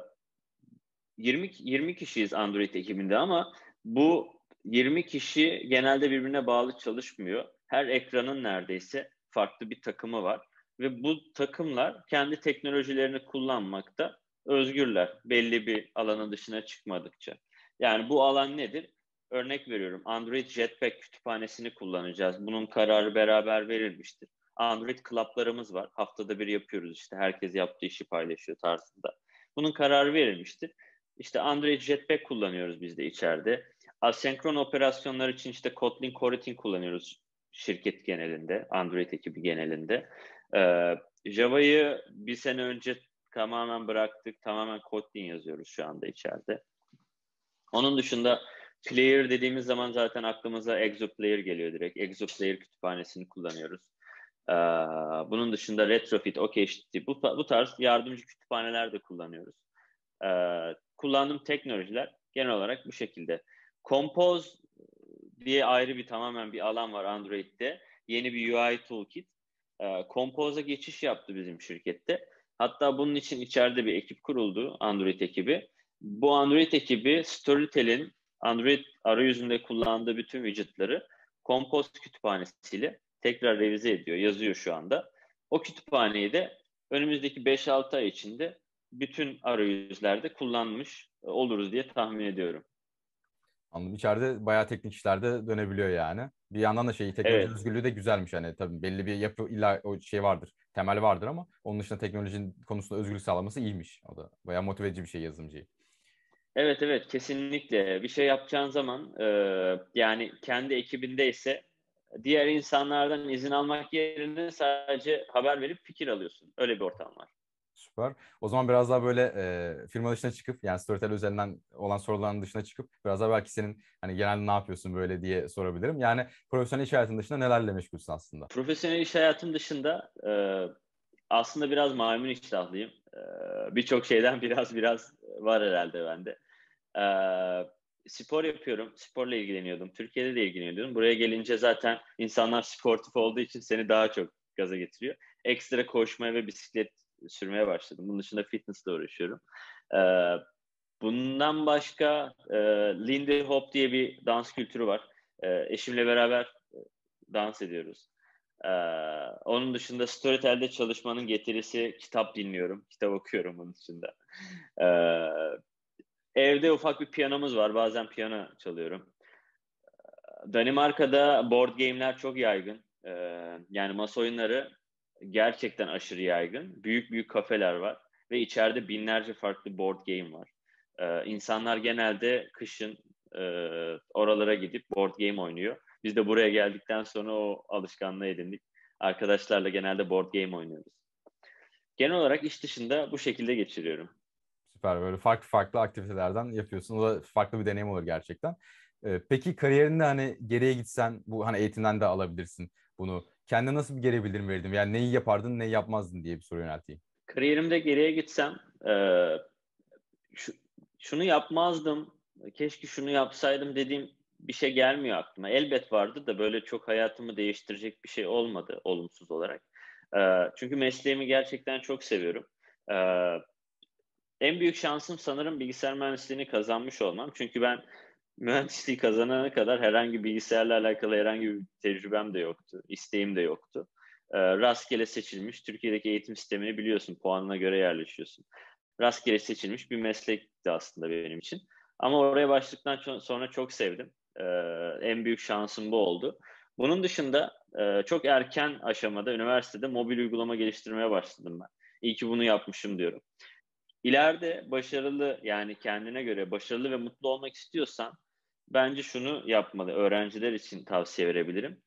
[SPEAKER 1] 20 kişiyiz Android ekibinde ama bu 20 kişi genelde birbirine bağlı çalışmıyor. Her ekranın neredeyse farklı bir takımı var ve bu takımlar kendi teknolojilerini kullanmakta özgürler belli bir alanın dışına çıkmadıkça. Yani bu alan nedir? Örnek veriyorum, Android Jetpack kütüphanesini kullanacağız. Bunun kararı beraber verilmiştir. Android Club'larımız var. Haftada bir yapıyoruz, işte herkes yaptığı işi paylaşıyor tarzında. Bunun kararı verilmiştir. İşte Android Jetpack kullanıyoruz biz de içeride. Asenkron operasyonlar için işte Kotlin Coroutine kullanıyoruz şirket genelinde, Android ekibi genelinde. Java'yı bir sene önce tamamen bıraktık. Tamamen Kotlin yazıyoruz şu anda içeride. Onun dışında Player dediğimiz zaman zaten aklımıza Exoplayer geliyor direkt. Exoplayer kütüphanesini kullanıyoruz. Bunun dışında Retrofit, OKHT, bu tarz yardımcı kütüphaneler de kullanıyoruz. Kullandığım teknolojiler genel olarak bu şekilde. Compose diye ayrı bir tamamen bir alan var Android'de. Yeni bir UI toolkit. Compose'a geçiş yaptı bizim şirkette. Hatta bunun için içeride bir ekip kuruldu, Android ekibi. Bu Android ekibi Storytel'in Android arayüzünde kullandığı bütün widget'ları Compose kütüphanesiyle tekrar revize ediyor, yazıyor şu anda. O kütüphaneyi de önümüzdeki 5-6 ay içinde bütün arayüzlerde kullanmış oluruz diye tahmin ediyorum.
[SPEAKER 2] Anladım. İçeride bayağı teknik işler de dönebiliyor yani. Bir yandan da teknoloji
[SPEAKER 1] Evet,
[SPEAKER 2] özgürlüğü de güzelmiş. Hani tabii belli bir yapı illa o şey vardır. Temel vardır ama onun dışında teknolojinin konusunda özgürlük sağlaması iyiymiş. O da bayağı motive edici bir şey yazılımcıyı.
[SPEAKER 1] evet, kesinlikle. Bir şey yapacağın zaman yani kendi ekibindeyse diğer insanlardan izin almak yerine sadece haber verip fikir alıyorsun. Öyle bir ortam var.
[SPEAKER 2] Süper. O zaman biraz daha böyle firma dışına çıkıp, yani Storytel üzerinden olan soruların dışına çıkıp biraz daha belki senin hani genelde ne yapıyorsun böyle diye sorabilirim. Yani profesyonel iş hayatının dışında nelerle meşgulsün aslında?
[SPEAKER 1] Profesyonel iş hayatım dışında aslında biraz maymun iştahlıyım. birçok şeyden biraz var herhalde bende. Spor yapıyorum. Sporla ilgileniyordum. Türkiye'de de ilgileniyordum. Buraya gelince zaten insanlar sportif olduğu için seni daha çok gaza getiriyor. Ekstra koşmaya ve bisiklet sürmeye başladım. Bunun dışında fitnessle uğraşıyorum. Ee, Bundan başka Lindy Hop diye bir dans kültürü var. Eşimle beraber dans ediyoruz. Ee, Onun dışında Storytel'de çalışmanın getirisi kitap dinliyorum. Kitap okuyorum onun dışında. Ee, Evde ufak bir piyanomuz var. Bazen piyano çalıyorum. Danimarka'da board game'ler çok yaygın. Yani masa oyunları gerçekten aşırı yaygın. Büyük büyük kafeler var ve içeride binlerce farklı board game var. İnsanlar genelde kışın oralara gidip board game oynuyor. Biz de buraya geldikten sonra o alışkanlığı edindik. Arkadaşlarla genelde board game oynuyoruz. Genel olarak iş dışında bu şekilde geçiriyorum.
[SPEAKER 2] Süper, böyle farklı farklı aktivitelerden yapıyorsun. O da farklı bir deneyim olur gerçekten. Peki kariyerinde hani geriye gitsen, bu hani eğitimden de alabilirsin bunu. Kendine nasıl bir geri bildirim verirdin? Yani neyi yapardın, neyi yapmazdın diye bir soru yönelteyim.
[SPEAKER 1] Kariyerimde geriye gitsem şu, şunu yapmazdım, keşke şunu yapsaydım dediğim bir şey gelmiyor aklıma. Elbet vardı da böyle çok hayatımı değiştirecek bir şey olmadı olumsuz olarak. Çünkü mesleğimi gerçekten çok seviyorum. Ee, En büyük şansım sanırım bilgisayar mühendisliğini kazanmış olmam. Çünkü ben mühendisliği kazanana kadar herhangi bilgisayarla alakalı herhangi bir tecrübem de yoktu, isteğim de yoktu. Rastgele seçilmiş, Türkiye'deki eğitim sistemini biliyorsun, puanına göre yerleşiyorsun. Rastgele seçilmiş bir meslekti aslında benim için. Ama oraya başladıktan sonra çok sevdim. En büyük şansım bu oldu. Bunun dışında çok erken aşamada üniversitede mobil uygulama geliştirmeye başladım ben. İyi ki bunu yapmışım diyorum. İleride başarılı, yani kendine göre başarılı ve mutlu olmak istiyorsan bence şunu yapmalı. Öğrenciler için tavsiye verebilirim.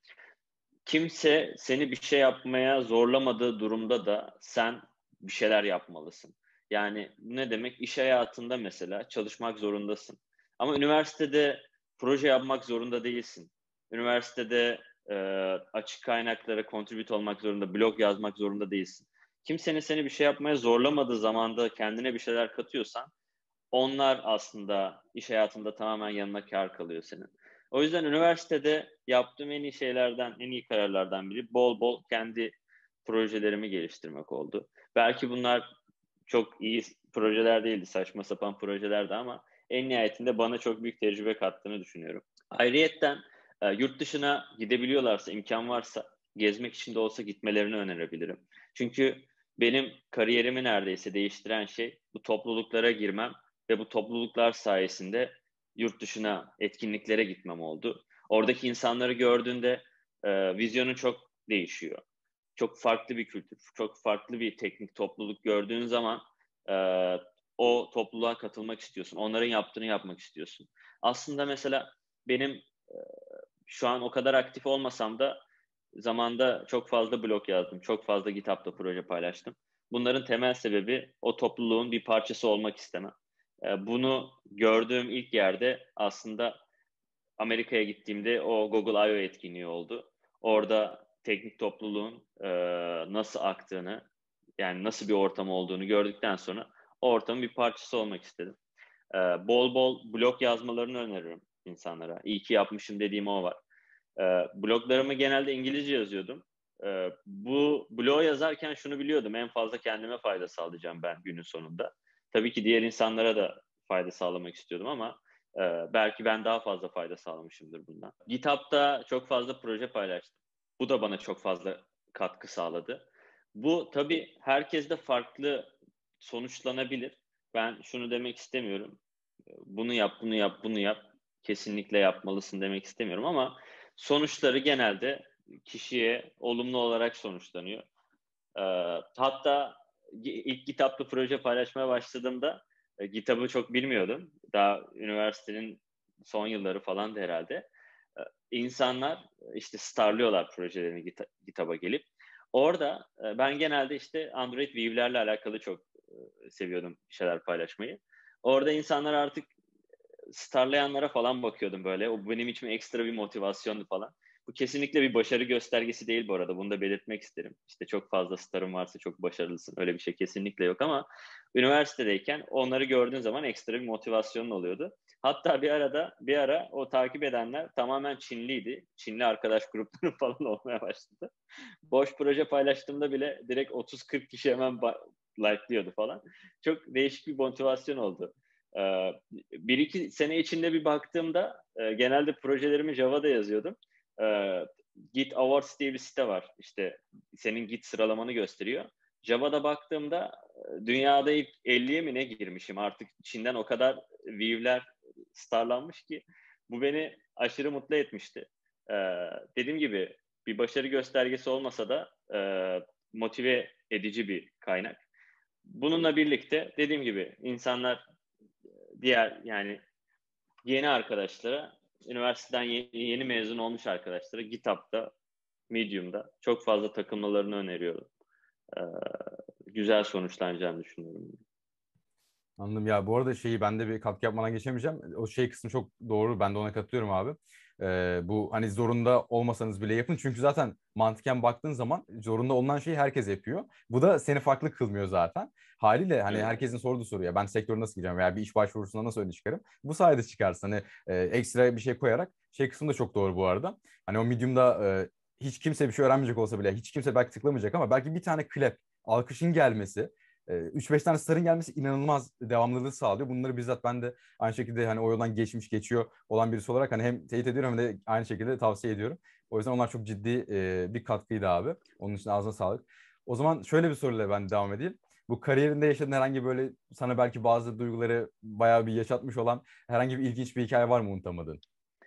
[SPEAKER 1] Kimse seni bir şey yapmaya zorlamadığı durumda da sen bir şeyler yapmalısın. Yani ne demek? İş hayatında mesela çalışmak zorundasın. Ama üniversitede proje yapmak zorunda değilsin. Üniversitede e, açık kaynaklara contribute olmak zorunda, blog yazmak zorunda değilsin. Kimsenin seni bir şey yapmaya zorlamadığı zamanda kendine bir şeyler katıyorsan onlar aslında iş hayatında tamamen yanına kâr kalıyor senin. O yüzden üniversitede yaptığım en iyi şeylerden, en iyi kararlardan biri bol bol kendi projelerimi geliştirmek oldu. Belki bunlar çok iyi projeler değildi, saçma sapan projelerdi ama en nihayetinde bana çok büyük tecrübe kattığını düşünüyorum. Ayrıyetten yurt dışına gidebiliyorlarsa, imkan varsa gezmek için de olsa gitmelerini önerebilirim. Çünkü benim kariyerimi neredeyse değiştiren şey bu topluluklara girmem ve bu topluluklar sayesinde yurt dışına etkinliklere gitmem oldu. Oradaki insanları gördüğünde vizyonun çok değişiyor. Çok farklı bir kültür, çok farklı bir teknik topluluk gördüğün zaman e, o topluluğa katılmak istiyorsun. Onların yaptığını yapmak istiyorsun. Aslında mesela benim şu an o kadar aktif olmasam da zamanda çok fazla blog yazdım. Çok fazla GitHub'da proje paylaştım. Bunların temel sebebi o topluluğun bir parçası olmak istemem. Bunu gördüğüm ilk yerde aslında Amerika'ya gittiğimde o Google I/O etkinliği oldu. Orada teknik topluluğun nasıl aktığını, yani nasıl bir ortam olduğunu gördükten sonra o ortamın bir parçası olmak istedim. Bol bol blog yazmalarını öneririm insanlara. İyi ki yapmışım dediğim o var. Bloglarımı genelde İngilizce yazıyordum. Bu blogu yazarken şunu biliyordum. En fazla kendime fayda sağlayacağım ben günün sonunda. Tabii ki diğer insanlara da fayda sağlamak istiyordum ama belki ben daha fazla fayda sağlamışımdır bundan. GitHub'da çok fazla proje paylaştım. Bu da bana çok fazla katkı sağladı. Bu tabii herkeste farklı sonuçlanabilir. Ben şunu demek istemiyorum. Bunu yap, bunu yap, bunu yap. Kesinlikle yapmalısın demek istemiyorum ama sonuçları genelde kişiye olumlu olarak sonuçlanıyor. Hatta ilk GitHub'da proje paylaşmaya başladığımda GitHub'ı çok bilmiyordum. Daha üniversitenin son yılları falandı herhalde. İnsanlar işte starlıyorlar projelerini GitHub'a gelip. Orada ben genelde işte Android View'lerle alakalı çok seviyordum şeyler paylaşmayı. Orada insanlar artık starlayanlara falan bakıyordum böyle. O benim için ekstra bir motivasyondu falan. Bu kesinlikle bir başarı göstergesi değil bu arada. Bunu da belirtmek isterim. İşte çok fazla starın varsa çok başarılısın. Öyle bir şey kesinlikle yok ama üniversitedeyken onları gördüğün zaman ekstra bir motivasyonun oluyordu. Hatta bir ara o takip edenler tamamen Çinliydi. Çinli arkadaş grupları falan olmaya başladı. Boş proje paylaştığımda bile direkt 30-40 kişi hemen like'lıyordu falan. Çok değişik bir motivasyon oldu. Bir iki sene içinde bir baktığımda genelde projelerimi Java'da yazıyordum. Git Awards diye bir site var. İşte senin Git sıralamanı gösteriyor. Java'da baktığımda dünyada ilk 50'ye mi ne girmişim? Artık Çin'den o kadar view'ler starlanmış ki bu beni aşırı mutlu etmişti. Dediğim gibi bir başarı göstergesi olmasa da motive edici bir kaynak. Bununla birlikte dediğim gibi insanlar diğer yani yeni arkadaşlara, üniversiteden yeni mezun olmuş arkadaşlara GitHub'da, Medium'da çok fazla takılmalarını öneriyorum. Ee, Güzel sonuçlanacağını düşünüyorum.
[SPEAKER 2] Anladım ya, bu arada ben de bir katkı yapmadan geçemeyeceğim. O kısmı çok doğru. Ben de ona katılıyorum abi. Bu hani zorunda olmasanız bile yapın. Çünkü zaten mantıken baktığın zaman zorunda olunan şeyi herkes yapıyor. Bu da seni farklı kılmıyor zaten. Haliyle hani
[SPEAKER 1] Evet.
[SPEAKER 2] herkesin sorduğu soru, ya ben sektöre nasıl gireceğim veya bir iş başvurusuna nasıl öne çıkarım? Bu sayede çıkarsın. Hani ekstra bir şey koyarak kısmı da çok doğru bu arada. Hani o Medium'da hiç kimse bir şey öğrenmeyecek olsa bile, hiç kimse belki tıklamayacak ama belki bir tane clap, alkışın gelmesi, 3-5 tane starın gelmesi inanılmaz devamlılığı sağlıyor. Bunları bizzat ben de aynı şekilde hani o yoldan geçiyor olan birisi olarak hani hem teyit ediyorum hem de aynı şekilde tavsiye ediyorum. O yüzden onlar çok ciddi bir katkıydı abi. Onun için ağzına sağlık. O zaman şöyle bir soruyla ben devam edeyim. Bu kariyerinde yaşadığın herhangi böyle sana belki bazı duyguları bayağı bir yaşatmış olan herhangi bir ilginç bir hikaye var mı unutamadığın?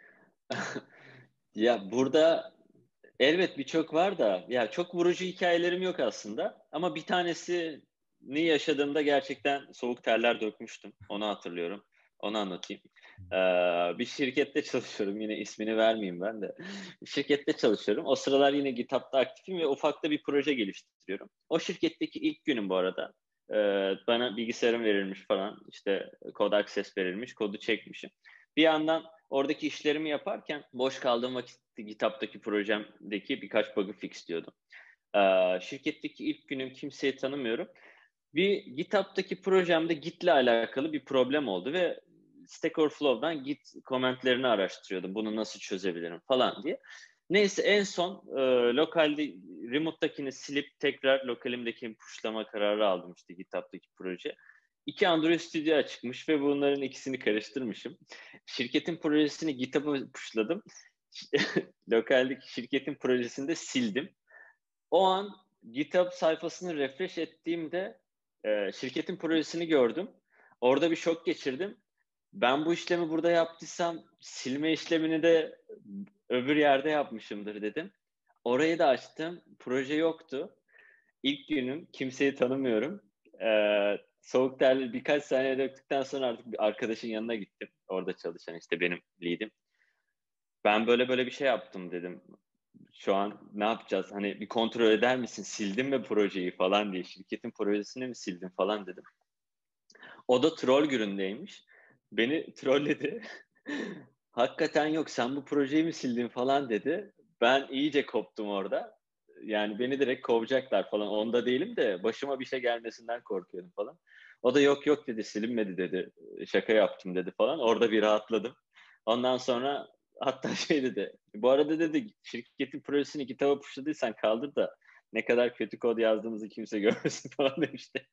[SPEAKER 1] Ya burada elbet birçok var da ya çok vurucu hikayelerim yok aslında ama bir tanesini yaşadığımda gerçekten soğuk terler dökmüştüm. Onu hatırlıyorum. Onu anlatayım. Bir şirkette çalışıyorum. Yine ismini vermeyeyim ben de. Şirkette çalışıyorum. O sıralar yine GitHub'da aktifim ve ufakta bir proje geliştiriyorum. O şirketteki ilk günüm bu arada. Bana bilgisayarım verilmiş falan. İşte kod access verilmiş. Kodu çekmişim. Bir yandan oradaki işlerimi yaparken boş kaldığım vakitte GitHub'daki projemdeki birkaç bug'ı fixliyordum. Şirketteki ilk günüm, kimseyi tanımıyorum. Bir GitHub'daki projemde Git'le alakalı bir problem oldu ve Stack Overflow'dan Git komentlerini araştırıyordum. Bunu nasıl çözebilirim falan diye. Neyse en son lokalde remote'dakini silip tekrar lokalimdekini pushlama kararı aldım işte GitHub'daki proje. İki Android Studio açıkmış ve bunların ikisini karıştırmışım. Şirketin projesini GitHub'a pushladım. Lokaldeki şirketin projesini de sildim. O an GitHub sayfasını refresh ettiğimde şirketin projesini gördüm. Orada bir şok geçirdim. Ben bu işlemi burada yaptıysam silme işlemini de öbür yerde yapmışımdır dedim. Orayı da açtım. Proje yoktu. İlk günüm. Kimseyi tanımıyorum. Soğuk terli birkaç saniye döktükten sonra artık bir arkadaşın yanına gittim. Orada çalışan işte benim lead'im. Ben böyle böyle bir şey yaptım dedim. Şu an ne yapacağız? Hani bir kontrol eder misin? Sildim mi projeyi falan diye. Şirketin projesini mi sildim falan dedim. O da troll günündeymiş. Beni trolledi. Hakikaten yok sen bu projeyi mi sildin falan dedi. Ben iyice koptum orada. Yani beni direkt kovacaklar falan. Onda değilim de başıma bir şey gelmesinden korkuyorum falan. O da yok yok dedi silinmedi dedi. Şaka yaptım dedi falan. Orada bir rahatladım. Ondan sonra hatta şey dedi. Bu arada dedi şirketin projesini kitaba puşladıysan kaldır da ne kadar kötü kod yazdığımızı kimse görmesin falan demişti.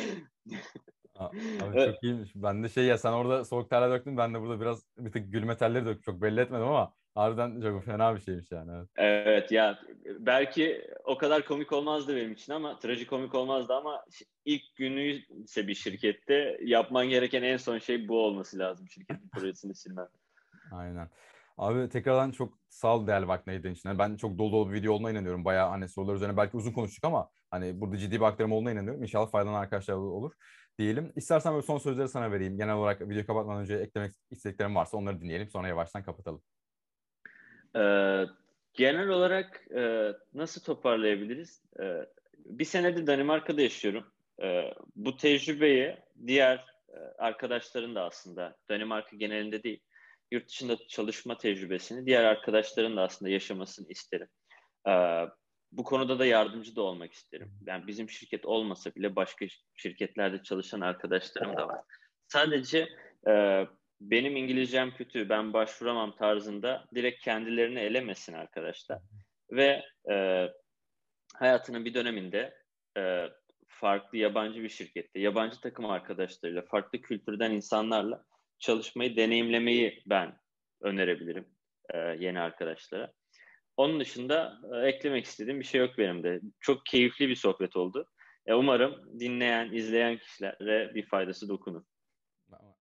[SPEAKER 2] Abi çok iyiymiş. Ben de ya, sen orada soğuk terler döktün. Ben de burada biraz bir tık gülme telleri döktüm. Çok belli etmedim ama harbiden çok fena bir şeymiş yani. Evet.
[SPEAKER 1] Evet ya belki o kadar komik olmazdı benim için ama trajikomik olmazdı ama ilk günü ise bir şirkette yapman gereken en son şey bu olması lazım şirketin projesini silmen.
[SPEAKER 2] Aynen. Abi tekrardan çok sağ ol değerli vaktine ayırdığın için. Yani ben çok dolu dolu bir video olduğuna inanıyorum. Bayağı hani sorular üzerine belki uzun konuştuk ama hani burada ciddi bir aktarım olduğuna inanıyorum. İnşallah faydalan arkadaşlar olur diyelim. İstersen böyle son sözleri sana vereyim. Genel olarak video kapatmadan önce eklemek istediklerim varsa onları dinleyelim. Sonra yavaştan kapatalım.
[SPEAKER 1] Ee, Genel olarak nasıl toparlayabiliriz? Bir senedir Danimarka'da yaşıyorum. Bu tecrübeyi diğer arkadaşların da aslında Danimarka genelinde değil. yurt dışında çalışma tecrübesini diğer arkadaşların da aslında yaşamasını isterim. Bu konuda da yardımcı da olmak isterim. Yani bizim şirket olmasa bile başka şirketlerde çalışan arkadaşlarım da var. Sadece benim İngilizcem kötü, ben başvuramam tarzında direkt kendilerini elemesin arkadaşlar. Ve hayatının bir döneminde farklı yabancı bir şirkette, yabancı takım arkadaşlarıyla, farklı kültürden insanlarla çalışmayı, deneyimlemeyi ben önerebilirim yeni arkadaşlara. Onun dışında eklemek istediğim bir şey yok benim de. Çok keyifli bir sohbet oldu. Umarım dinleyen, izleyen kişilere bir faydası dokunur.